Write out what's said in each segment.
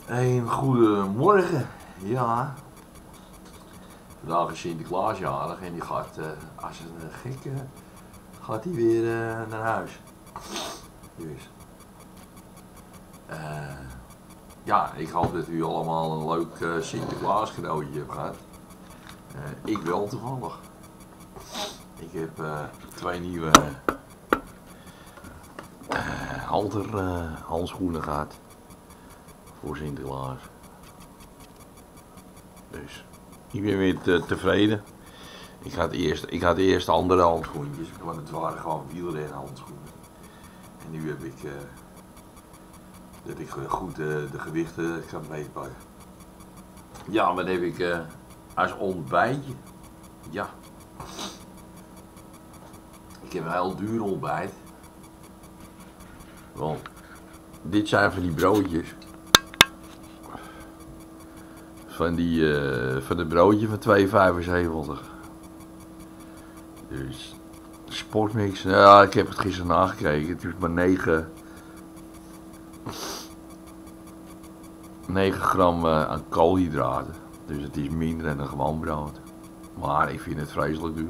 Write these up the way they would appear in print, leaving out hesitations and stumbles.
Een goedemorgen. Ja, vandaag is Sinterklaas jarig en die gaat, als een gek, gaat hij weer naar huis. Dus, ja, ik hoop dat u allemaal een leuk Sinterklaas cadeautje hebt gehad. Ik wel toevallig. Ik heb twee nieuwe handschoenen gehad voor Sinterklaas. Dus ik ben weer tevreden. Ik had eerst andere handschoentjes, want het waren gewoon wielrennen handschoenen. En nu heb ik dat ik goed de gewichten kan meepakken. Ja, wat heb ik als ontbijtje? Ja, ik heb een heel duur ontbijt. Want dit zijn van die broodjes. Van de broodje van 2,75. Dus sportmix. Ja, ik heb het gisteren nagekeken. Het is maar 9 gram aan koolhydraten. Dus het is minder dan een gewoon brood. Maar ik vind het vreselijk duur.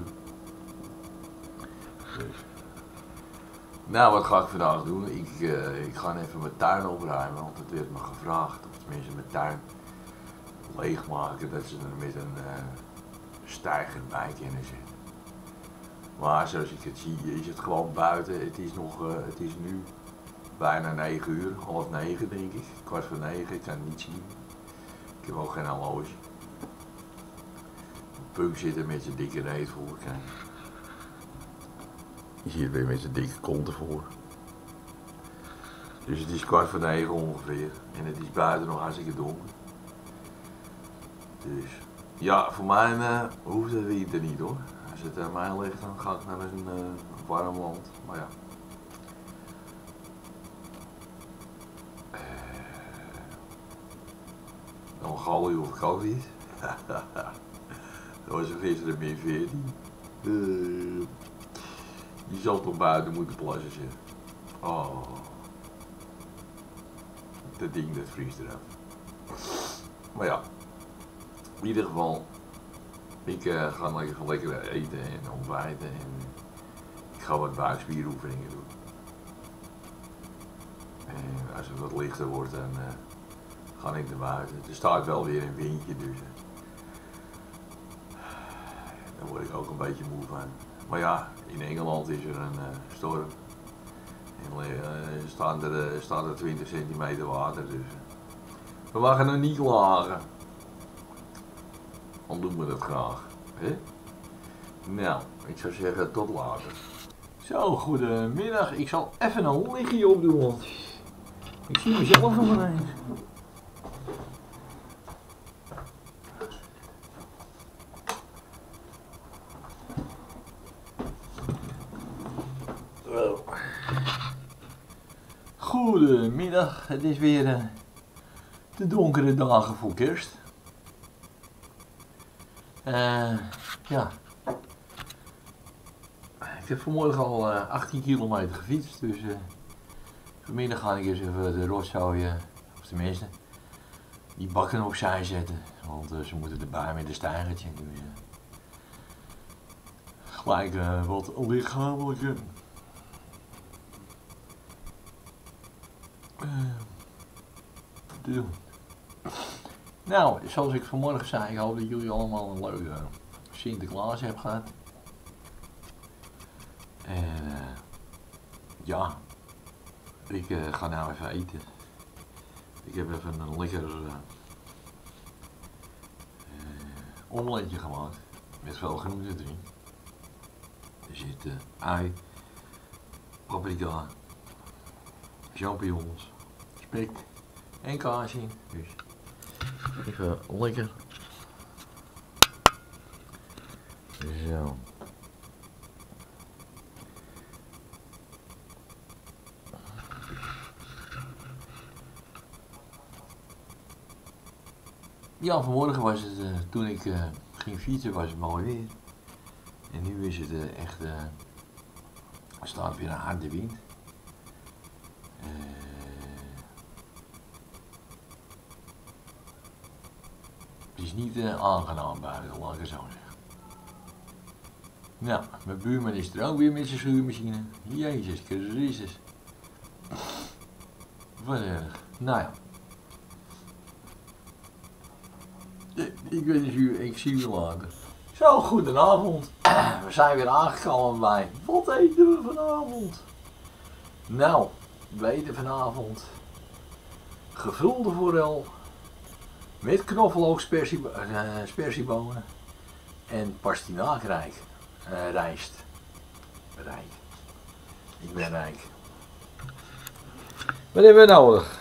Dus. Nou, wat ga ik vandaag doen? Ik ga even mijn tuin opruimen, want het werd me gevraagd. Of tenminste mijn tuin leegmaken, dat ze er met een steiger bij kunnen zitten. Maar zoals ik het zie, is het gewoon buiten. Het is nu bijna 9 uur, half 9 denk ik. 8:15, ik kan het niet zien. Ik heb ook geen horloge. Punk zit er met zijn dikke reet voor, kijk. Je ziet weer met zijn dikke kont ervoor. Dus het is 8:15 ongeveer. En het is buiten nog hartstikke donker. Dus ja, voor mij hoeft het winter niet hoor. Als het aan mij ligt, dan ga ik naar een warm land. Maar ja. Dan Galli of ik ook niet. Dat was er gisteren min 14. Je zal toch buiten moeten plassen zitten. Oh. Dat ding dat vriest eraf. Maar ja. In ieder geval. Ik ga lekker eten en ontbijten. En ik ga wat buikspieroefeningen doen. En als het wat lichter wordt, dan ga ik naar buiten. Er staat wel weer een windje, dus daar word ik ook een beetje moe van. Maar ja, in Engeland is er een storm. En staat er 20 centimeter water, dus we mogen nog niet klagen. Dan doen we dat graag. Hè? Nou, ik zou zeggen tot later. Zo, goedemiddag. Ik zal even een lichtje opdoen, want ik zie mezelf nog ineens. Goedemiddag, het is weer de donkere dagen voor kerst. Ja. Ik heb vanmorgen al 18 kilometer gefietst, dus vanmiddag ga ik eens even de rotzooi, of tenminste, die bakken opzij zetten. Want ze moeten erbij met de steigertje. Dus, gelijk wat lichamelijke doen. Nou, zoals ik vanmorgen zei, ik hoop dat jullie allemaal een leuke Sinterklaas hebben gehad. En ja, ik ga nou even eten. Ik heb even een lekker omeletje gemaakt met veel groenten erin. Er zit ui, paprika, champignons, spek en kaas in. Dus even lekker. Zo. Ja, vanmorgen was het, toen ik ging fietsen, was het mooi weer. En nu is het echt, er staat weer een harde wind. Het is niet aangenaam buiten, laat ik het zo zeggen. Nou, mijn buurman is er ook weer met zijn schuurmachine. Jezus Christus. Wat erg. Nou ja. Ik wens u, ik zie u later. Zo, goedenavond. We zijn weer aangekomen bij. Wat eten we vanavond? Nou, we eten vanavond gevulde forel met knoflook, spersiebonen en pastinaakrijk. Rijst. Rijk. Ik ben rijk. Wat hebben we nodig?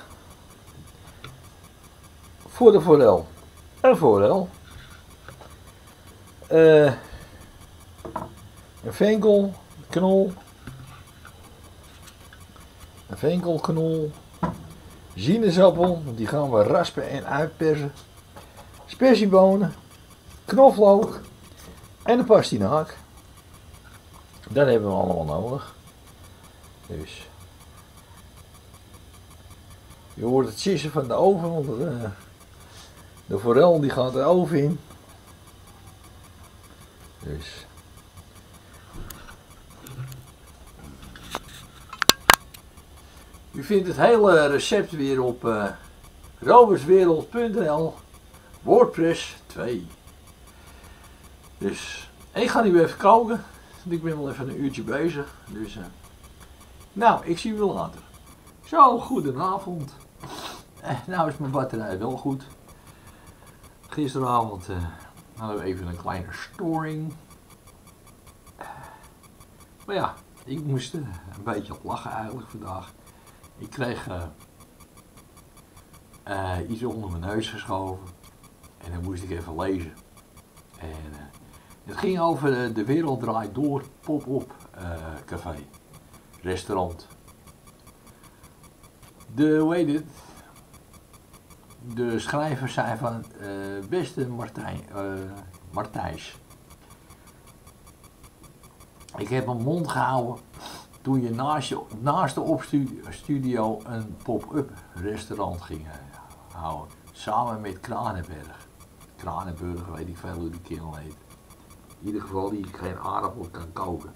Voor de forel. Een forel. Een venkelknol. Een venkelknol. Sinaasappel, die gaan we raspen en uitpersen. Spersiebonen. Knoflook. En een pastinaak. Dat hebben we allemaal nodig. Dus. Je hoort het sissen van de oven, want de forel die gaat de oven in. Dus. U vindt het hele recept weer op robertswereld.nl WordPress 2. Dus ik ga nu even koken. Ik ben wel even een uurtje bezig. Dus nou, ik zie u wel later. Zo, goedenavond. Nou is mijn batterij wel goed. Gisteravond hadden we even een kleine storing. Maar ja, ik moest een beetje op lachen eigenlijk vandaag. Ik kreeg iets onder mijn neus geschoven. En dan moest ik even lezen. En het ging over De Wereld Draait Door pop-up café. Restaurant. Hoe heet het? De schrijvers zijn van beste Martijs. Ik heb mijn mond gehouden toen je naast de opstudio een pop-up restaurant ging houden. Samen met Kranenberg. Kranenburg, weet ik veel hoe die kerel heet. In ieder geval die geen aardappel kan koken.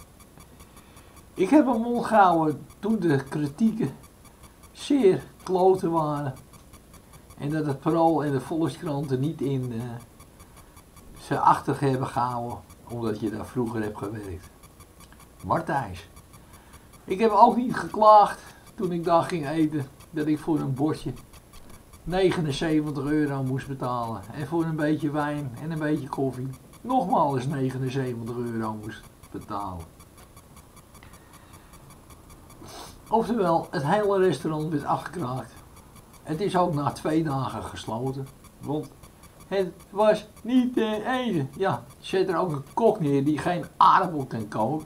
Ik heb mijn mond gehouden toen de kritieken zeer kloten waren. En dat het Parool en de Volkskrant er niet in ze achter hebben gehouden. Omdat je daar vroeger hebt gewerkt. Martijs. Ik heb ook niet geklaagd toen ik daar ging eten. Dat ik voor een bordje 79 euro moest betalen. En voor een beetje wijn en een beetje koffie nogmaals 79 euro moest betalen. Oftewel, het hele restaurant werd afgekraakt. Het is ook na 2 dagen gesloten. Want het was niet te eten. Ja, zet er ook een kok neer die geen aardappel kan koken.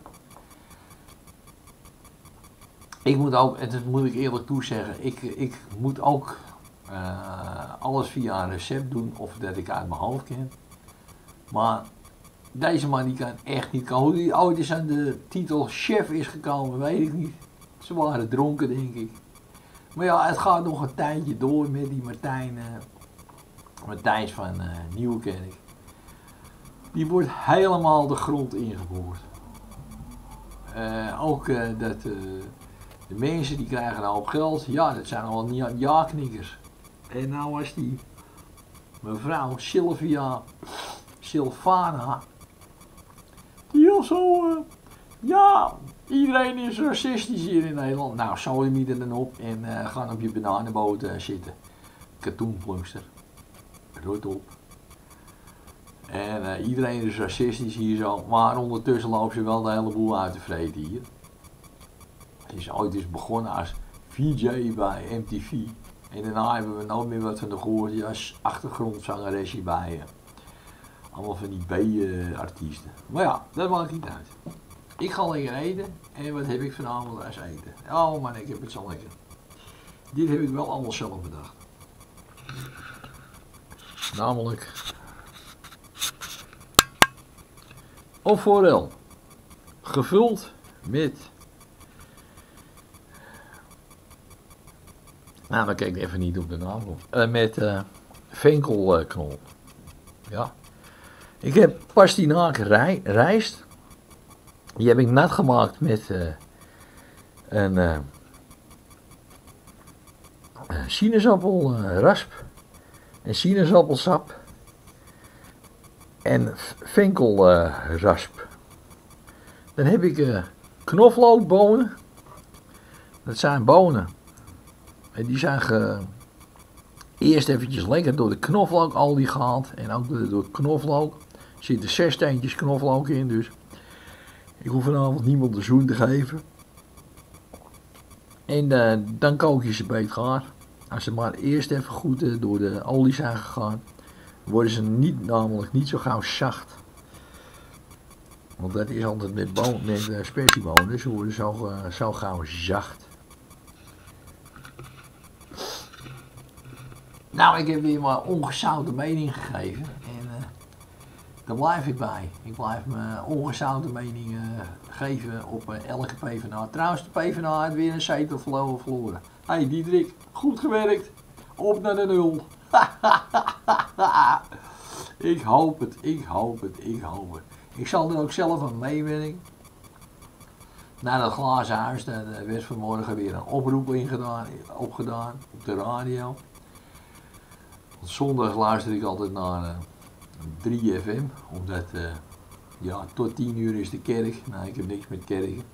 Ik moet ook, en dat moet ik eerlijk toezeggen, ik moet ook alles via een recept doen of dat ik uit mijn hoofd ken. Maar deze man die kan echt niet koken. Hoe die ooit eens aan de titel chef is gekomen, weet ik niet. Ze waren dronken, denk ik. Maar ja, het gaat nog een tijdje door met die Matthijs van Nieuwkerk. Die wordt helemaal de grond ingeboord. Ook dat de mensen die krijgen een hoop geld. Ja, dat zijn allemaal ja-knikkers. En nou was die mevrouw Sylvana. Die al zo... ja, iedereen is racistisch hier in Nederland. Nou, zou je niet er dan op en gaan op je bananenboot zitten. Katoenplungster. Rot op. En iedereen is racistisch hier zo. Maar ondertussen lopen ze wel de hele boel uit te vreten hier. Het is ooit eens begonnen als VJ bij MTV. En daarna hebben we nooit meer wat van de gehoord. Ja, als achtergrondzangeresje bij allemaal van die B-artiesten. Maar ja, dat maakt niet uit. Ik ga lekker eten. En wat heb ik vanavond als eten? Oh man, ik heb het zo lekker. Dit heb ik wel allemaal zelf bedacht. Namelijk een forel. Gevuld met... nou, dan kijk ik even niet op de naam. Met venkelknol. Ja. Ik heb pastinaken rijst. Die heb ik nat gemaakt met een sinaasappelrasp. En sinaasappelsap. En venkelrasp. Dan heb ik knoflookbonen. Dat zijn bonen. En die zijn eerst eventjes lekker door de knoflookolie gehaald. En ook door knoflook. Er zitten 6 steentjes knoflook in. Dus ik hoef vanavond niemand de zoen te geven. En dan kook je ze beet gaar. Als ze maar eerst even goed door de olie zijn gegaan. Worden ze namelijk niet zo gauw zacht. Want dat is altijd met spersiebonen. Ze worden zo gauw zacht. Nou, ik heb weer maar ongezouten mening gegeven. En daar blijf ik bij. Ik blijf mijn ongezouten mening geven op elke PvdA. Trouwens, de PvdA heeft weer een zetel verloren. Hey Diederik, goed gewerkt. Op naar de 0. Ik hoop het. Ik zal er ook zelf aan meewerken. Na dat glazen huis, daar werd vanmorgen weer een oproep opgedaan op de radio. Want zondag luister ik altijd naar 3FM, omdat ja, tot 10 uur is de kerk. Nou, ik heb niks met kerken.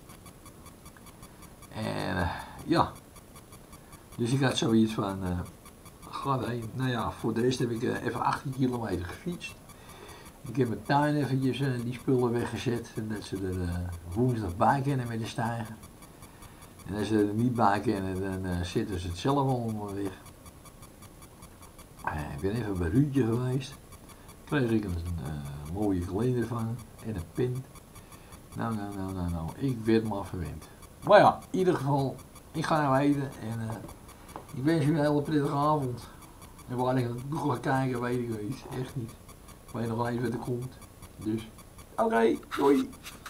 En ja, dus ik had zoiets van, nou ja, voor de rest heb ik even 18 kilometer gefietst. Ik heb mijn tuin eventjes die spullen weggezet, en dat ze er woensdag bij kunnen met de stijger. En als ze er niet bij kunnen, dan zitten ze het zelf allemaal weg. Ik ben even bij Ruudje geweest. Kreeg ik een mooie kalender van en een pin. Nou, ik werd maar verwend. Maar ja, in ieder geval, ik ga nou eten en ik wens u een hele prettige avond. En waar ik nog ga kijken, weet ik niet. Echt niet. Ik weet nog wel even wat er komt. Dus, oké, doei.